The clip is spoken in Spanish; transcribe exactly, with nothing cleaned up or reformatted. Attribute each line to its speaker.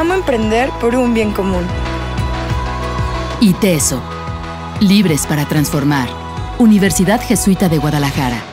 Speaker 1: Amo emprender por un bien común.
Speaker 2: ITESO. Libres para transformar. Universidad Jesuita de Guadalajara.